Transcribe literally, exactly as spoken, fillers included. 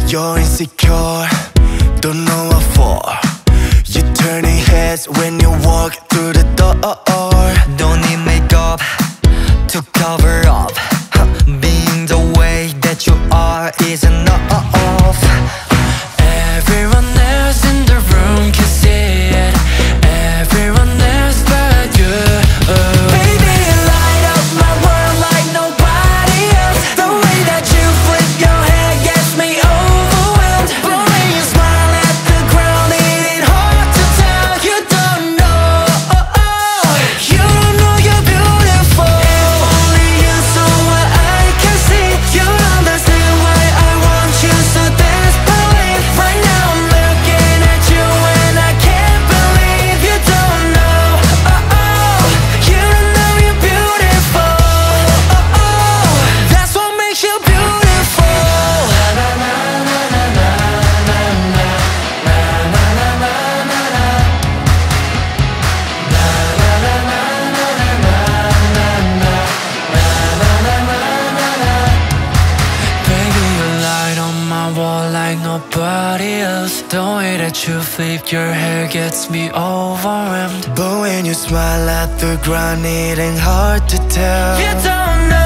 You're insecure, don't know what for. You're turning heads when you walk through the door. Don't need makeup to cover up. Being the way that you are is enough. Everyone else in the room can see it. Everyone else but you. Baby, you light up my world like nobody else. The way that you flip your hair gets me overwhelmed. But when you smile at the ground, it ain't hard to tell. You don't know, you don't know you're beautiful. If only you saw what I can see, you'd understand why I want you so desperately. Right now I'm looking at you and I can't believe you don't know, you don't know you're beautiful. That's what makes you beautiful. Baby, you light on my wall like nobody else. The way that you flip your hair gets me overwhelmed. But when you smile at the ground, it ain't hard to tell. You don't know.